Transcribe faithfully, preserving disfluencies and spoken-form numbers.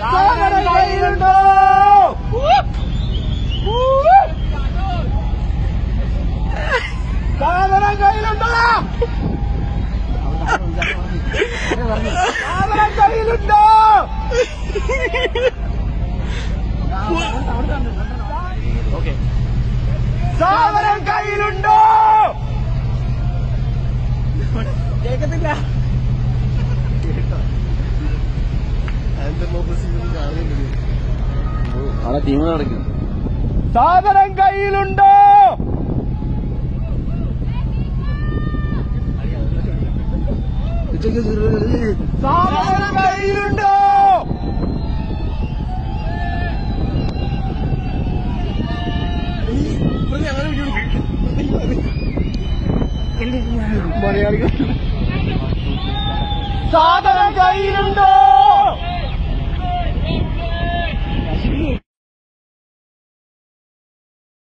സാധനം കയ്യിലുണ്ടോ? സാധനം കയ്യിലുണ്ടോ? സാധനം കയ്യിലുണ്ടോ? സാധനം കയ്യിലുണ്ടോ? കേക്കത്തില്ല. അവിടെ ടീം നടക്കും. സാധനം കയ്യിലുണ്ടോ? സാധനം കയ്യിലുണ്ടോ? മലയാളികൾ സാധനം കയ്യിലുണ്ടോ?